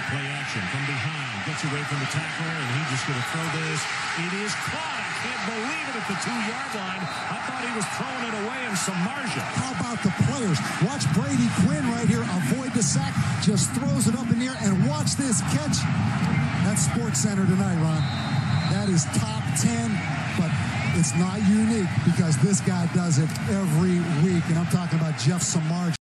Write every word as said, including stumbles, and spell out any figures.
Play action from behind. Gets away from the tackler, and he's just going to throw this. It is caught. I can't believe it at the two-yard line. I thought he was throwing it away in Samardzija. How about the players? Watch Brady Quinn right here avoid the sack. Just throws it up in the air, and watch this catch. That's SportsCenter tonight, Ron. That is top ten, but it's not unique because this guy does it every week, and I'm talking about Jeff Samardzija.